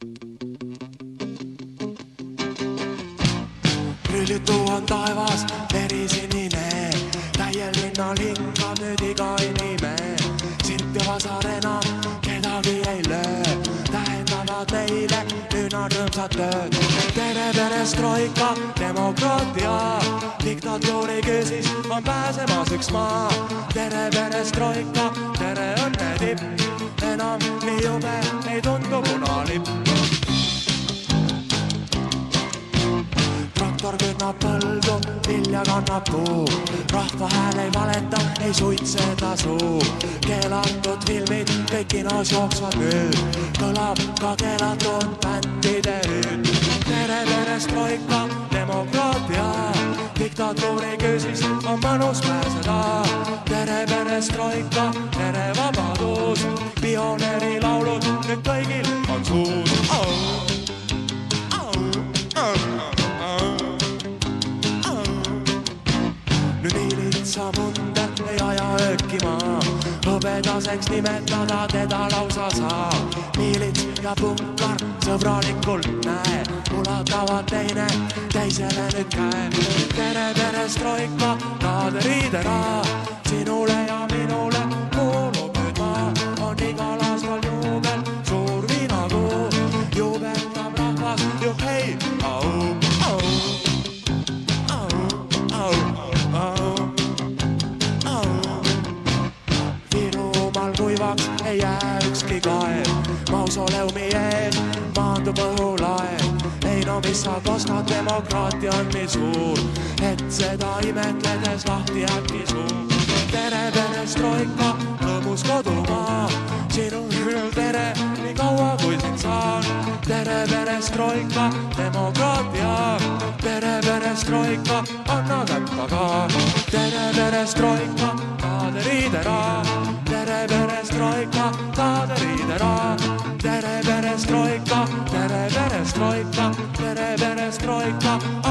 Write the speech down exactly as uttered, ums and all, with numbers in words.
Rüllitu on taevas verisinine, täiel linnal hingab nüüd iga inime. Sirp ja vasar enam kedagi ei löö, tähendavad meile nüüd nad rõõmsad tööd. Tere perestroika, demokraatia, diktatuuri küüsis on pääsemas üks maa. Tere perestroika, tere õnne tipp, enam nii jube ei tundu punalipp. Traktor künnab põldu, vilja kannab puu, rahva hääl ei valeta, ei suitseda suu. Keelatud filmid kõik kinos jooksvad nüüd, kõlab ka keelatud bändide hüüd. Tere perestroika, demokraatia, diktatuuri küüsis on mõnus pääseda. Tere perestroika, tere vabadus, pioneeri laulud nüüd kõigil on suus. Nüüd nii lihtsa munder ei aja öökima, hõbedaseks nimetada teda lausa saa. Miilits ja punkar sõbralikult näe, ulatavad teine teisele nüüd käe. Tere perestroika, kaaderiidera, sinule ja minule kuulub nüüd maa. On igal aastal juubel, suur viinakuu, juubeldab rahvas, juhhei, au, au. Virumaal kuivaks ei jää ükski kaev, mausoleumi ees maandub õhulaev. Ei no mis sa kostad, demokraatia on nii suur, et seda imetledes lahti äkki suu. Tere perestroika, lõõmus kodumaa, sinu hüül tere, nii kaua kui sind saan. Tere perestroika, demokraatia, tere perestroika, anna kätta ka. Tere perestroika, kaaderiidera, tere perestroika, kaaderiidera. Tere perestroika, tere perestroika, tere perestroika,